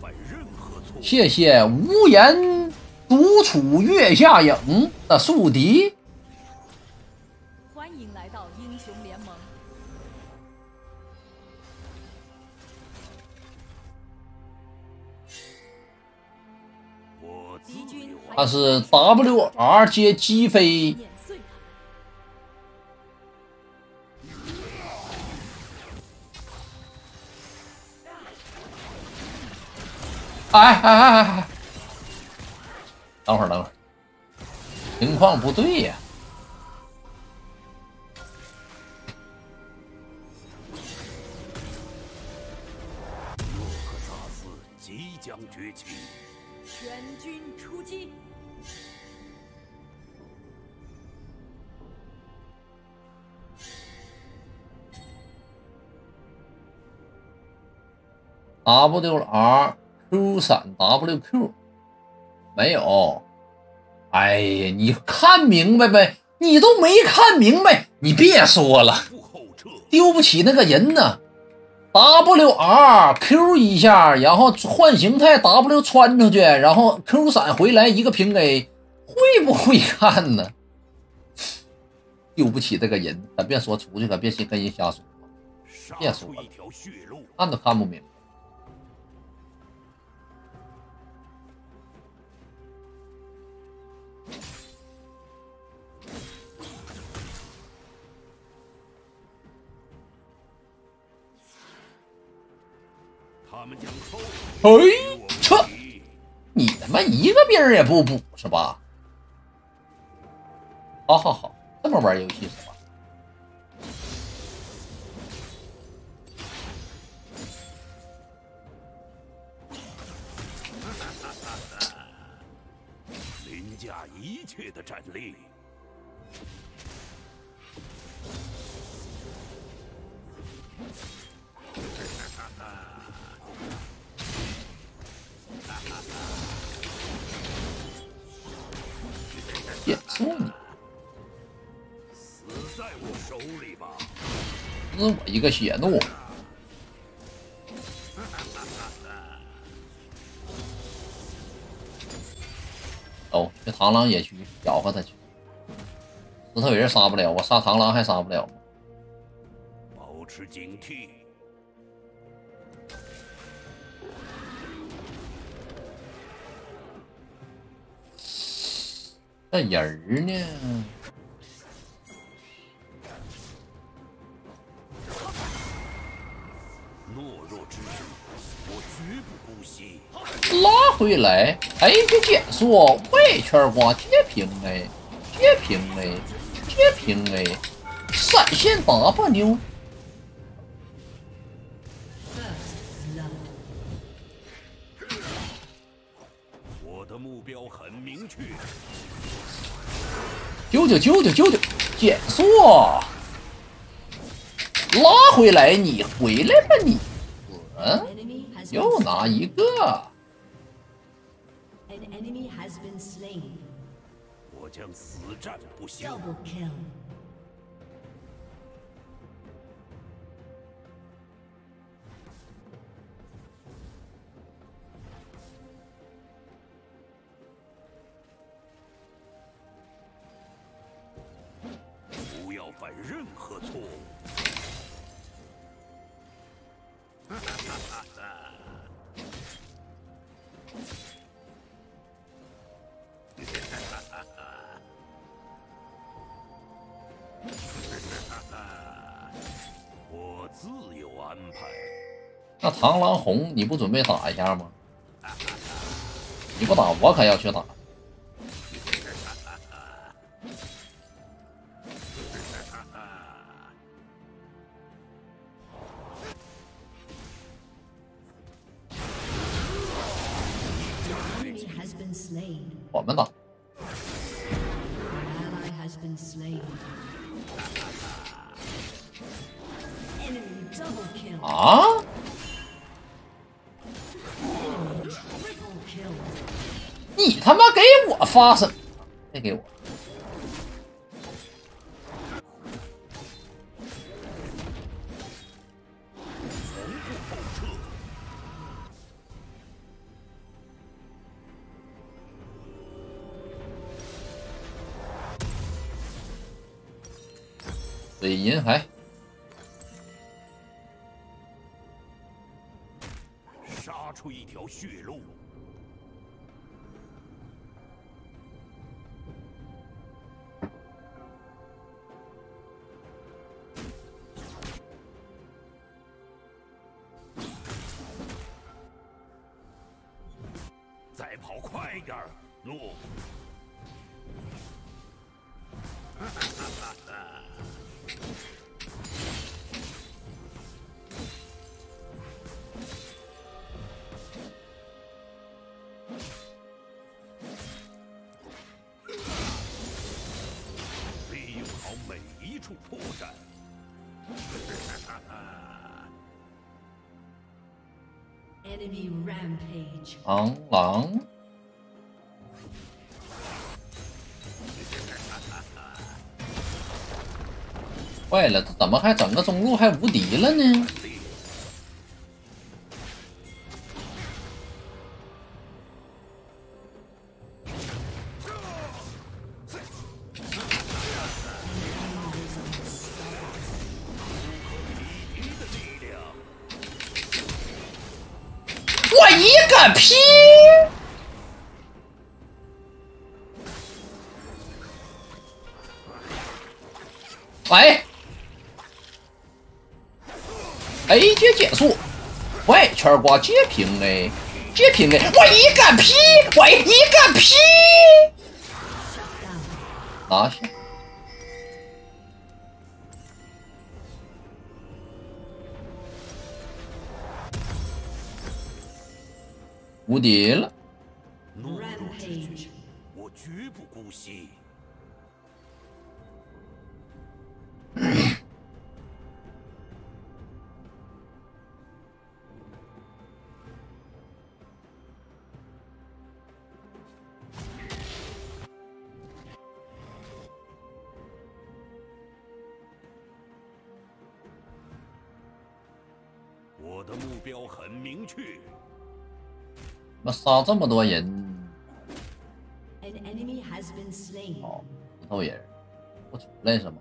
谢谢无言独处月下影的宿敌。 欢迎来到英雄联盟。 他是 WR 接击飞。哎，等会儿，情况不对呀。 诺克萨斯即将崛起， 全军出击！ WR。Q 闪 WQ 没有，哎呀，你看明白呗？你都没看明白，你别说了，丢不起那个人呢。WRQ 一下，然后换形态 W 穿出去，然后 Q 闪回来一个平 A， 会不会看呢？丢不起这个人，咱别说出去，可别跟人瞎说，别说了，看都看不明白。哎，撤！你他妈一个兵也不补是吧？好，这么玩游戏是吧？ 凌驾一切的战力。 减速你， 死在我手里吧！ 死我一个血怒！走，去螳螂野区搅和他去。石头人杀不了，我杀螳螂还杀不了吗？ 保持警惕。 这人儿呢？ 懦弱之举，我绝不姑息。 拉回来，哎，这减速，外圈刮贴平 A， 贴平 A， 贴平 A， 闪现 W。 我的目标很明确。 9，减速，拉回来，你回来吧你，又拿一个。 我将死战不休。不要犯任何错误。我自有安排。 那螳螂红，你不准备打一下吗？你不打，我可要去打。我们打。啊！你他妈给我发什么？别给我！ 水银还杀出一条血路。再跑快一点，怒！利用好每一处破绽。 Enemy rampage. 昂狼，坏了，这怎么还整个中路还无敌了呢？我一个屁！喂 ，A 姐结束，喂，圈瓜截屏哎，截屏哎，我一个屁！喂，一个屁！拿下。无敌了！ 怒入之举，我绝不姑息。我的目标很明确。 怎么杀这么多人？ An enemy has been slain. 哦，石头人，不出来是吗？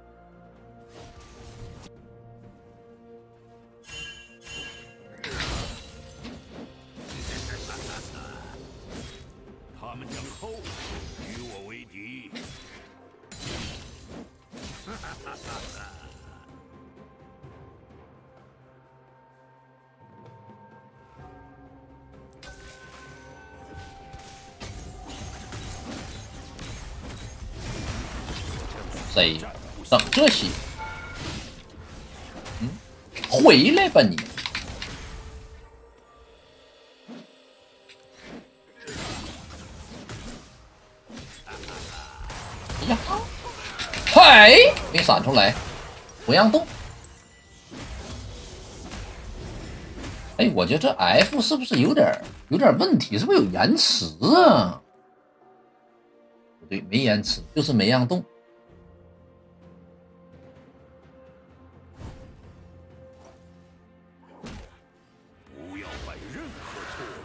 他们将后与我为敌。 谁整这些？嗯，回来吧你！哎呀，嘿，没闪出来，不让动。哎，我觉得这 F 是不是有点问题？是不是有延迟啊？不对，没延迟，就是没让动。 不要犯任何错误。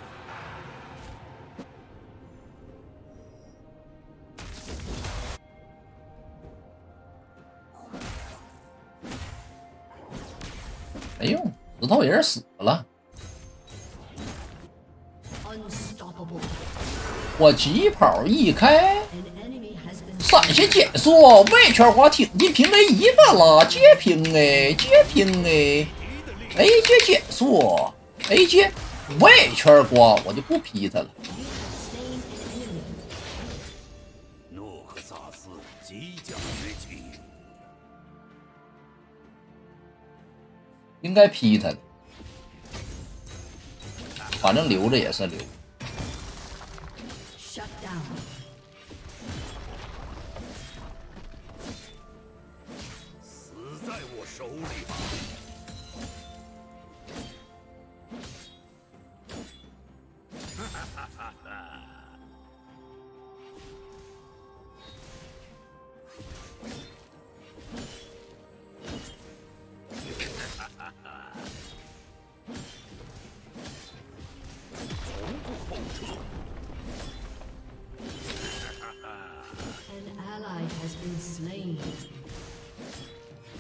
哎呦，石头人死了！ Unstoppable. 我疾跑一开， An enemy has been 闪现减速，外圈滑挺进平 A 一的了，截屏哎，截屏哎，A 接减速 ，A 接外圈刮，我就不劈他了。 slain an enemy. 诺克萨斯即将崛起。 应该劈他的，反正留着也是留。 Shut down. 死在我手里吧！从不后撤。 An ally has been slain.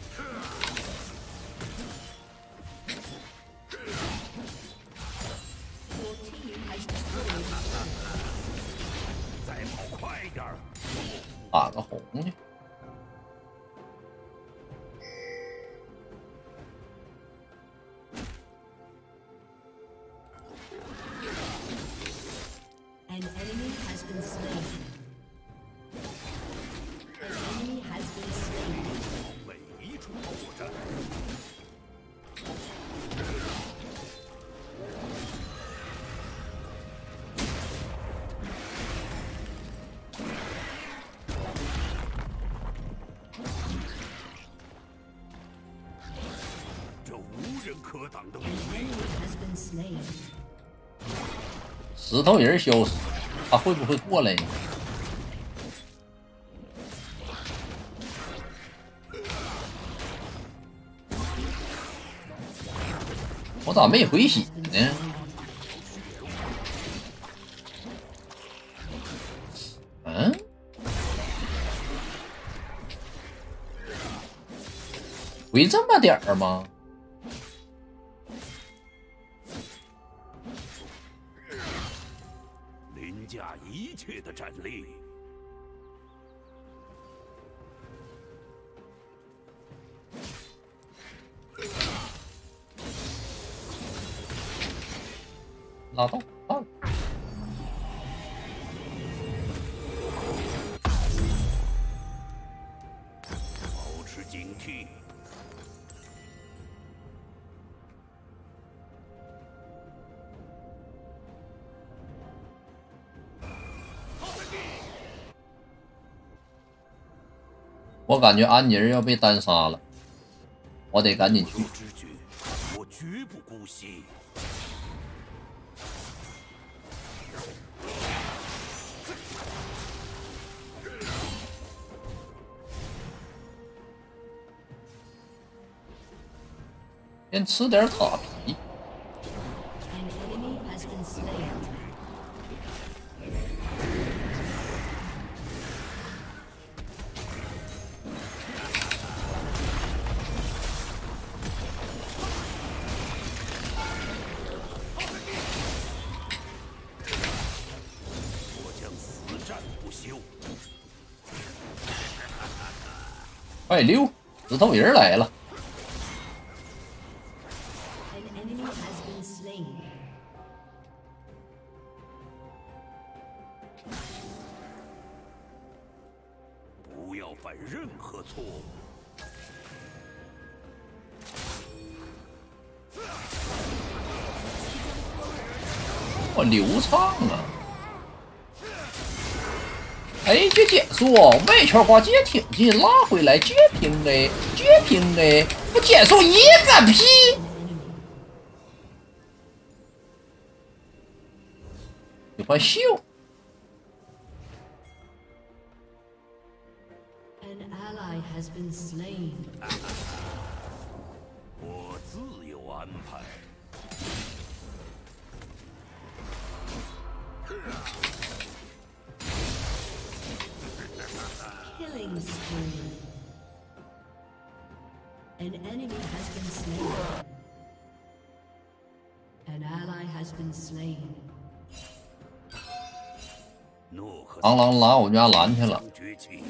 去。 An enemy has been slain. An enemy has been slain. 每一处破绽。这无人可挡的 An 武力。 enemy has been slain. 石头人消失，他会不会过来呢？我咋没回血呢？嗯？回这么点儿吗？ 凌驾一切的战力。 拉倒，算了。 保持警惕。 我感觉安妮儿要被单杀了，我得赶紧去。 有知觉，我绝不姑息。 先吃点塔皮。 An enemy has been slain. 我将死战不休。 快溜，石头人来了。 An enemy has been slain. 不要犯任何错误。 我流畅啊！哎，这减速，外圈挂接挺近，拉回来接平 A， 接平 A， 我减速一个屁！ 喜欢秀。 An ally has been slain. 我自有安排。 Killing spree. An enemy has been slain. An ally has been slain. 诺克螳螂拉我们家蓝去了。 崛起。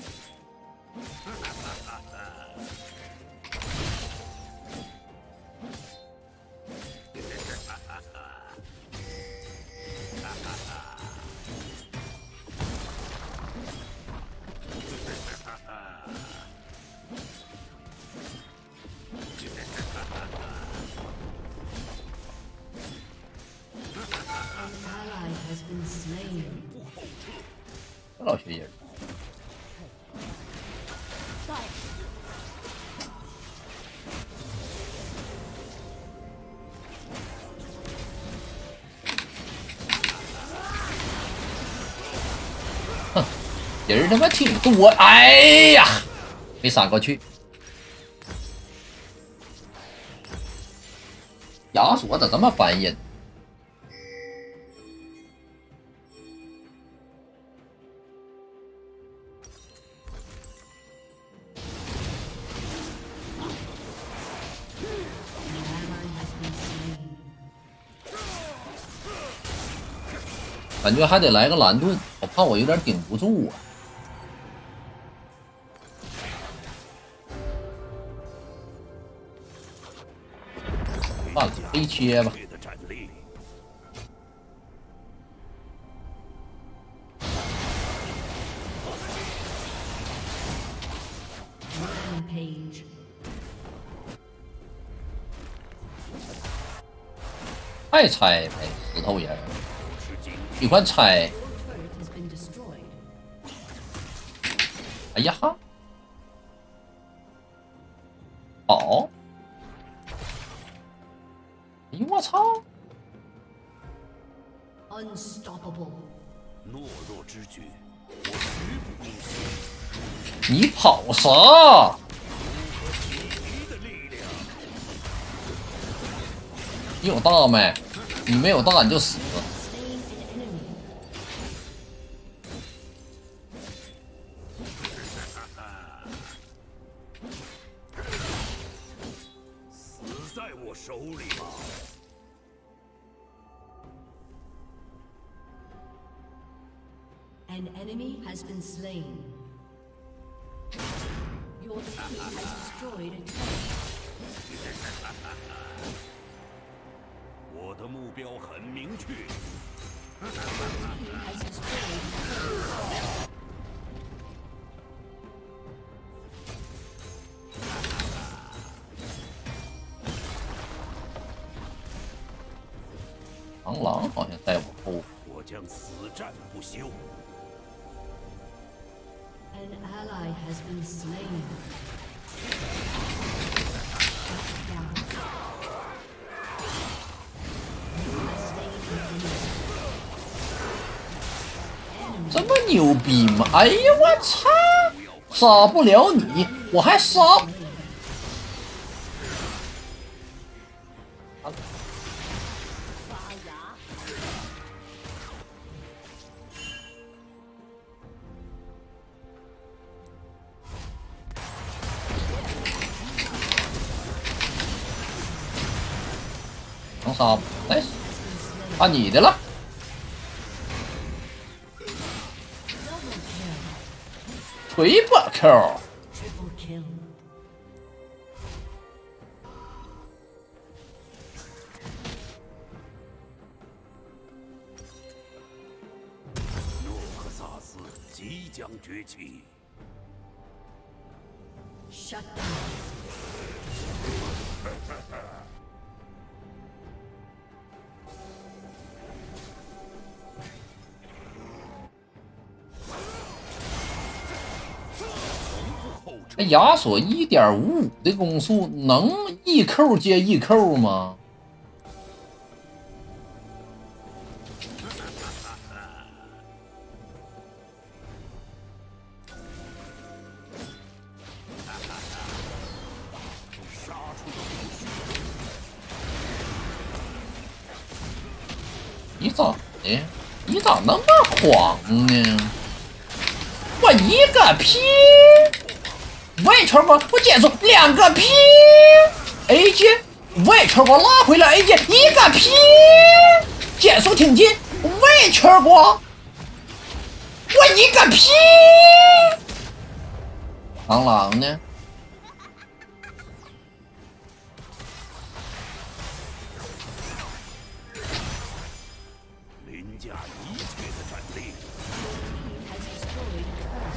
An ally has been slain. 这老学人，哼，人他妈挺多，哎呀，没闪过去。亚索咋这么烦人？ An ally has been slain. 感觉还得来个蓝盾，我怕我有点顶不住啊。 算了，黑切吧。 的战力。 Rampage. 太拆呗，石头人，你快拆！ Turret has been destroyed. 哎呀哈，好！哎呦我操！ Unstoppable. 懦弱之举，我绝不姑息。 你跑啥？ 你的力量， 你有大没？你没有大你就死。 Slain an enemy. 死在我手里吧！ An enemy has been slain. Your team has destroyed a turret. 我的目标很明确， Team has destroyed a turret. 螳螂好像在我后。 我将死战不休。 An ally has been slain. Shut down. You have slain an enemy. 这么牛逼吗？哎呀我操！杀不了你，我还杀。 能杀不？来，啊你的了。 Triple kill， Triple kill. 诺克萨斯即将崛起。 Shut down. 那亚索1.55的攻速能一扣接一扣吗？你咋的？你咋那么狂呢？我一个屁！ 外圈光，我减速2个屁 ！A 级外圈光拉回来 A 级1个屁！减速挺进，外圈光，我一个屁！螳螂呢？ 凌驾一切的战力。 Has destroyed a turret.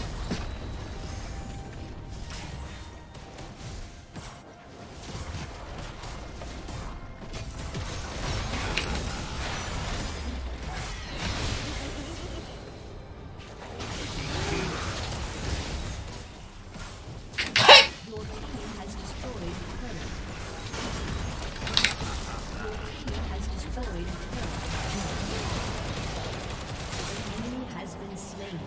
嘿， Your team has destroyed a turret. Your team has destroyed a turret. An enemy has been slain.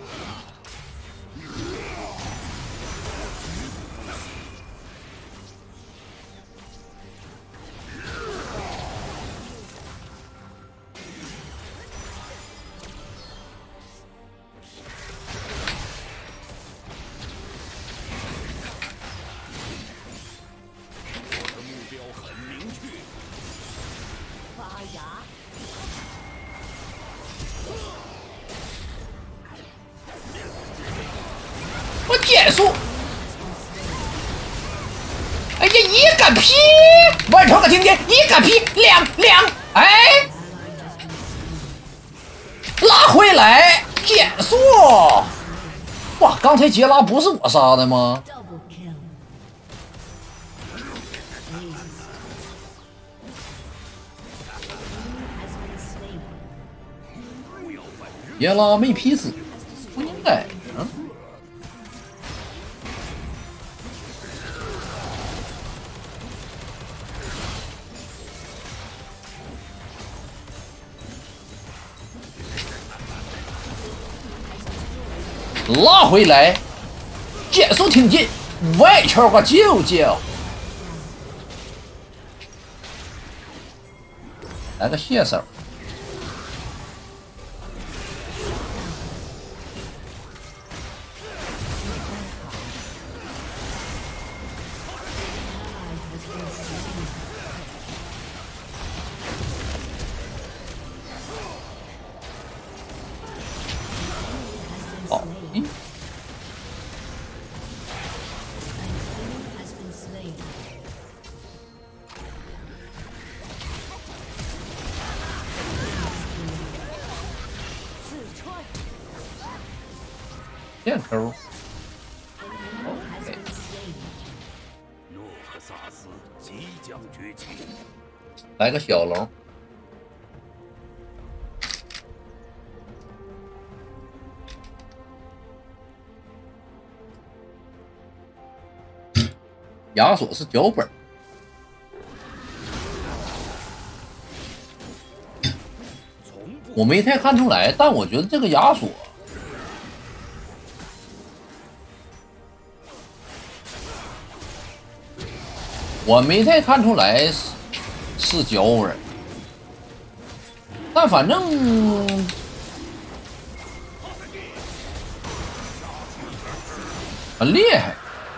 我的目标很明确， 发芽， 我减速，哎呀，1 个屁！完成个境界，一个屁，两，哎，拉回来，减速。哇，刚才杰拉不是我杀的吗？ Double kill. 杰拉没劈死，不应该。嗯。 拉回来，减速挺进，外圈个救救，来个卸手。好，嗯。 Has been slain. 电抠。 诺克萨斯即将崛起。 来个小龙，亚索是脚本，我没太看出来，但我觉得这个亚索，我没太看出来是脚本，但反正很厉害。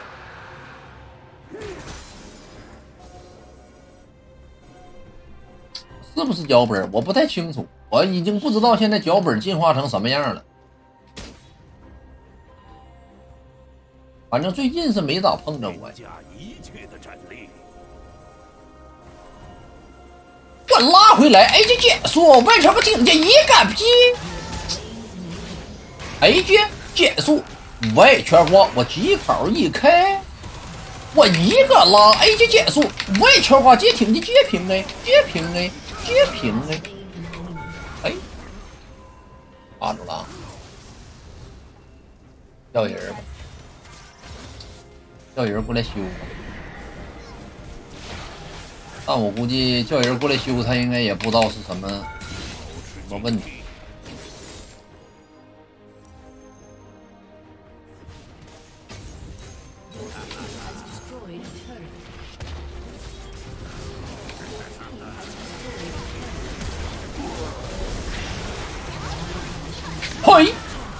是不是脚本？我不太清楚，我已经不知道现在脚本进化成什么样了。反正最近是没咋碰着过。 加一切的战力。 我拉回来 ，A 级减速，外圈个境界一个屁 ，A 级减速，外圈我几口一开，我一个拉 A 级减速，外圈挂接挺的接平 A， 接平 A。 接平哎，哎，卡住了，叫人吧，叫人过来修吧。但我估计叫人过来修，他应该也不知道是什么问题。 嘿，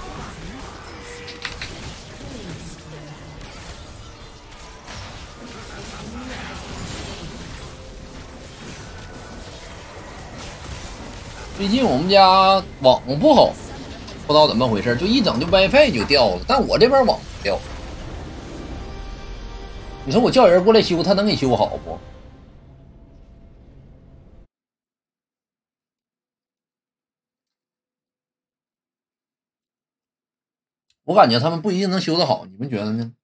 最近我们家网不好，不知道怎么回事，就一整就 WiFi 就掉了，但我这边网不掉。你说我叫人过来修，他能给修好不？ 我感觉他们不一定能修得好，你们觉得呢？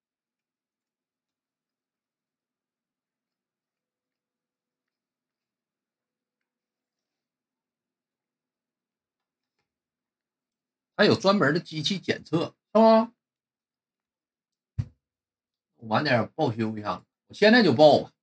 还有专门的机器检测，是吧？晚点报修一下，我现在就报吧。